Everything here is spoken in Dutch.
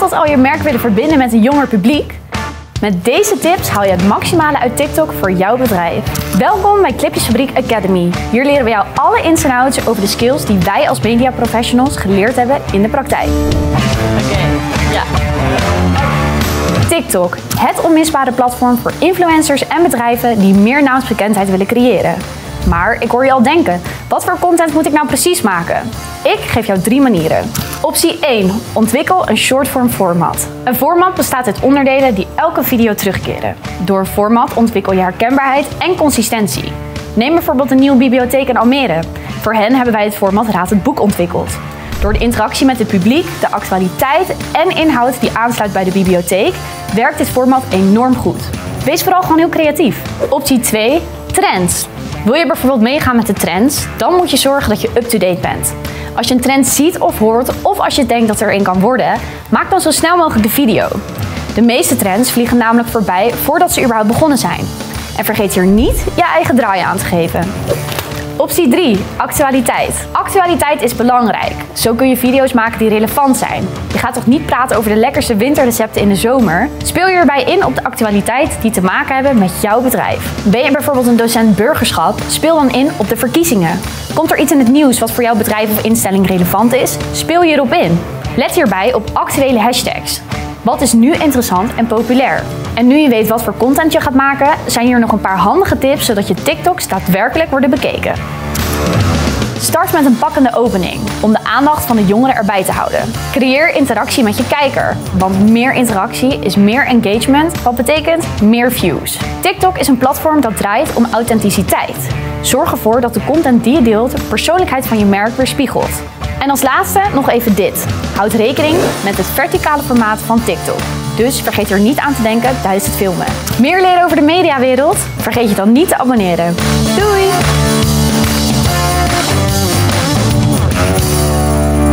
altijd al je merk willen verbinden met een jonger publiek? Met deze tips haal je het maximale uit TikTok voor jouw bedrijf. Welkom bij Clipjesfabriek Academy. Hier leren we jou alle ins en outs over de skills die wij als mediaprofessionals geleerd hebben in de praktijk. Ja. TikTok, het onmisbare platform voor influencers en bedrijven die meer naamsbekendheid willen creëren. Maar ik hoor je al denken, wat voor content moet ik nou precies maken? Ik geef jou 3 manieren. Optie 1. Ontwikkel een shortform format. Een format bestaat uit onderdelen die elke video terugkeren. Door een format ontwikkel je herkenbaarheid en consistentie. Neem bijvoorbeeld een nieuwe bibliotheek in Almere. Voor hen hebben wij het format Raad het Boek ontwikkeld. Door de interactie met het publiek, de actualiteit en inhoud die aansluit bij de bibliotheek, werkt dit format enorm goed. Wees vooral gewoon heel creatief. Optie 2. Trends. Wil je bijvoorbeeld meegaan met de trends, dan moet je zorgen dat je up-to-date bent. Als je een trend ziet of hoort, of als je denkt dat er een kan worden, maak dan zo snel mogelijk de video. De meeste trends vliegen namelijk voorbij voordat ze überhaupt begonnen zijn. En vergeet hier niet je eigen draai aan te geven. Optie 3. Actualiteit. Actualiteit is belangrijk. Zo kun je video's maken die relevant zijn. Je gaat toch niet praten over de lekkerste winterrecepten in de zomer? Speel je erbij in op de actualiteit die te maken hebben met jouw bedrijf. Ben je bijvoorbeeld een docent burgerschap? Speel dan in op de verkiezingen. Komt er iets in het nieuws wat voor jouw bedrijf of instelling relevant is? Speel je erop in. Let hierbij op actuele hashtags. Wat is nu interessant en populair? En nu je weet wat voor content je gaat maken, zijn hier nog een paar handige tips zodat je TikToks daadwerkelijk worden bekeken. Start met een pakkende opening, om de aandacht van de jongeren erbij te houden. Creëer interactie met je kijker, want meer interactie is meer engagement, wat betekent meer views. TikTok is een platform dat draait om authenticiteit. Zorg ervoor dat de content die je deelt de persoonlijkheid van je merk weerspiegelt. En als laatste nog even dit. Houd rekening met het verticale formaat van TikTok. Dus vergeet er niet aan te denken tijdens het filmen. Meer leren over de mediawereld? Vergeet je dan niet te abonneren. Doei!